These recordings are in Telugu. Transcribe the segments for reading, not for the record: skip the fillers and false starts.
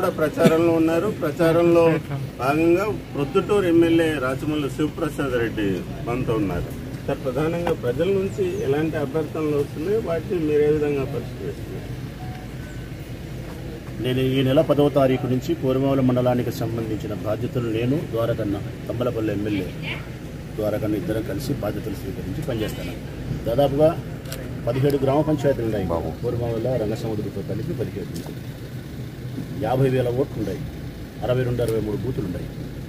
ప్రచారంలో ఉన్నారు. ప్రచారంలో భాగంగా ప్రొద్దుటూరు ఎమ్మెల్యే రాచమల్లి శివప్రసాద్ రెడ్డి మనతో ఉన్నారు. సార్, ప్రధానంగా ప్రజల నుంచి ఎలాంటి అభ్యర్థనలు వస్తున్నాయి, వాటిని మీరు ఏ విధంగా పరిష్కరిస్తున్నారు? నేను ఈ నెల 10వ తారీఖు నుంచి కోరమావుల మండలానికి సంబంధించిన బాధ్యతలు నేను ద్వారకన్న తమ్మలపల్లి ఎమ్మెల్యే ద్వారకన్న ఇద్దరం కలిసి బాధ్యతలు స్వీకరించి పనిచేస్తాను. దాదాపుగా 17 గ్రామ పంచాయతీలు ఉన్నాయి. కోరమావుల రంగసముద్రంతో కలిపి 17 50,000 ఓట్లు ఉన్నాయి. 62-63 బూతులు ఉన్నాయి.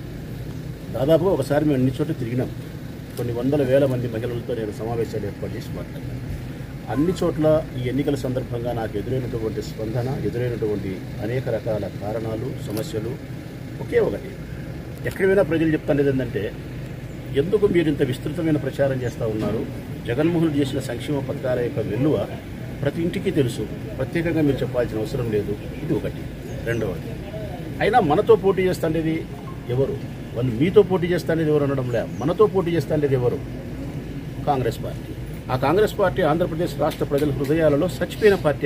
దాదాపుగా ఒకసారి మేము అన్ని చోట్ల తిరిగినాం. కొన్ని వందల వేల మంది మహిళలతో నేను సమావేశాలు ఏర్పాటు చేసి మాట్లాడాను. అన్ని చోట్ల ఈ ఎన్నికల సందర్భంగా నాకు ఎదురైనటువంటి స్పందన, ఎదురైనటువంటి అనేక రకాల కారణాలు, సమస్యలు ఒకే ఒకటి. ఎక్కడైనా ప్రజలు చెప్తానేది ఏంటంటే, ఎందుకు మీరు ఇంత విస్తృతమైన ప్రచారం చేస్తూ ఉన్నారు? జగన్మోహన్ చేసిన సంక్షేమ పథకాల యొక్క వెల్లువ ప్రతి ఇంటికి తెలుసు, ప్రత్యేకంగా మీరు చెప్పాల్సిన అవసరం లేదు. ఇది ఒకటి. రెండవది, అయినా మనతో పోటీ చేస్తానేది ఎవరు? వాళ్ళు మీతో పోటీ చేస్తానేది ఎవరు అనడం లే, మనతో పోటీ చేస్తానేది ఎవరు? Congress party. ఆ కాంగ్రెస్ పార్టీ ఆంధ్రప్రదేశ్ రాష్ట్ర ప్రజల హృదయాలలో చచ్చిపోయిన పార్టీ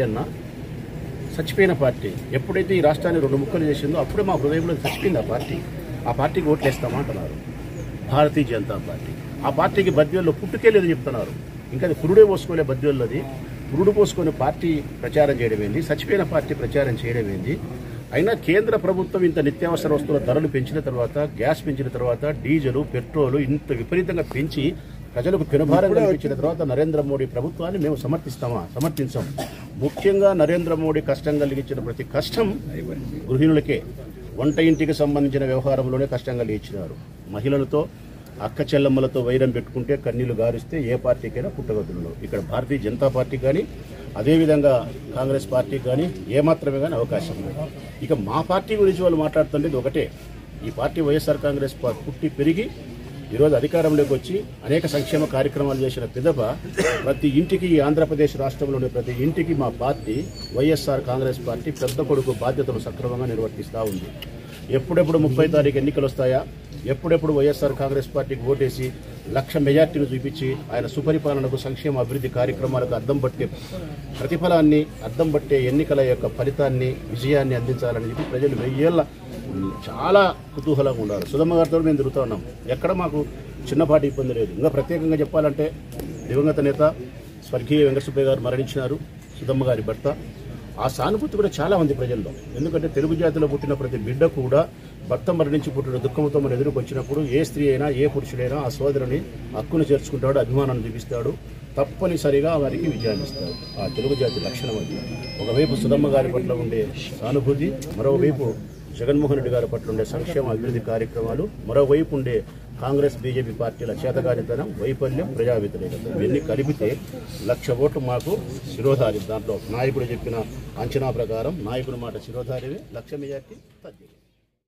చచ్చిపోయిన పార్టీ. ఎప్పుడైతే ఈ రాష్ట్రాన్ని 2 ముక్కలు చేసిందో అప్పుడే మా హృదయంలో చచ్చిపోయింది ఆ పార్టీ. ఆ పార్టీకి ఓట్లు వేస్తామా అంటున్నారు. భారతీయ జనతా పార్టీ. ఆ పార్టీకి బద్వేల్లో పుట్టుకే లేదని చెప్తున్నారు. ఇంకా అది పురుడే పోసుకోలే బద్వేళ్ళది. పురుడు పోసుకొని పార్టీ ప్రచారం చేయడం ఏంది? చచ్చిపోయిన పార్టీ ప్రచారం చేయడం ఏంది? అయినా కేంద్ర ప్రభుత్వం ఇంత నిత్యావసర వస్తువుల ధరలు పెంచిన తర్వాత, గ్యాస్ పెంచిన తర్వాత, డీజిల్, పెట్రోలు ఇంత విపరీతంగా పెంచి ప్రజలకు పెనుభారం కల్పించిన తర్వాత నరేంద్ర మోడీ ప్రభుత్వాన్ని మేము సమర్థించాం. ముఖ్యంగా నరేంద్ర మోడీ కష్టం కలిగించిన ప్రతి కష్టం గృహిణులకే. వంట ఇంటికి సంబంధించిన వ్యవహారంలోనే కష్టం కలిగించినారు. మహిళలతో, అక్క చెల్లమ్మలతో వైరం పెట్టుకుంటే, కన్నీళ్లు గారిస్తే ఏ పార్టీకైనా పుట్టగతులు. ఇక్కడ భారతీయ జనతా పార్టీ కానీ, అదేవిధంగా కాంగ్రెస్ పార్టీ కానీ ఏమాత్రమే కానీ అవకాశం లేదు. ఇక మా పార్టీ గురించి వాళ్ళు మాట్లాడుతుండేది ఒకటే. ఈ పార్టీ వైఎస్ఆర్ కాంగ్రెస్ పార్టీ పుట్టి పెరిగి ఈరోజు అధికారంలోకి వచ్చి అనేక సంక్షేమ కార్యక్రమాలు చేసిన పిదప ప్రతి ఇంటికి, ఈ ఆంధ్రప్రదేశ్ రాష్ట్రంలోని ప్రతి ఇంటికి మా పార్టీ వైఎస్ఆర్ కాంగ్రెస్ పార్టీ పెద్ద కొడుకు బాధ్యతలు సక్రమంగా నిర్వర్తిస్తూ ఉంది. ఎప్పుడెప్పుడు 30వ తారీఖు ఎన్నికలు వస్తాయా, ఎప్పుడెప్పుడు వైఎస్ఆర్ కాంగ్రెస్ పార్టీకి ఓటేసి 1,00,000 మెజార్టీని చూపించి ఆయన సుపరిపాలనకు, సంక్షేమ అభివృద్ధి కార్యక్రమాలకు అద్దం పట్టే ప్రతిఫలాన్ని, అద్దం పట్టే ఎన్నికల యొక్క ఫలితాన్ని, విజయాన్ని అందించాలని చెప్పి ప్రజలు 1000 ఏళ్ల చాలా కుతూహలంగా ఉన్నారు. సుధమ్మ గారితో మేము తిరుగుతూ ఉన్నాం. ఎక్కడ మాకు చిన్నపాటి ఇబ్బంది లేదు. ఇంకా ప్రత్యేకంగా చెప్పాలంటే దివంగత నేత స్వర్గీయ వెంకటసుబ్బయ్య గారు మరణించినారు, సుధమ్మ గారి భర్త. ఆ సానుభూతి కూడా చాలా మంది ప్రజల్లో. ఎందుకంటే తెలుగు జాతిలో పుట్టిన ప్రతి బిడ్డ కూడా భర్త మరణించి పుట్టిన దుఃఖంతో మన ఎదురుకు వచ్చినప్పుడు ఏ స్త్రీ అయినా, ఏ పురుషుడైనా ఆ సోదరుని హక్కును చేర్చుకుంటాడు, అభిమానాన్ని చూపిస్తాడు, తప్పనిసరిగా వారికి విజయాన్ని ఇస్తాడు. ఆ తెలుగు జాతి లక్షణం అది. ఒకవైపు సుధమ్మ గారి పట్ల ఉండే సానుభూతి, మరోవైపు జగన్మోహన్ రెడ్డి గారి పట్ల ఉండే సంక్షేమ అభివృద్ధి కార్యక్రమాలు, మరోవైపు ఉండే కాంగ్రెస్, బీజేపీ పార్టీల చేతగానితనం, వైఫల్యం, ప్రజా వ్యతిరేకత, ఇవన్నీ కలిపితే 1,00,000 ఓట్లు మాకు శిరోధారి. దాంట్లో నాయకుడు చెప్పిన అంచనా ప్రకారం నాయకుడి మాట శిరోధారివే, 1,00,000 మెజార్టీ తథ్యం.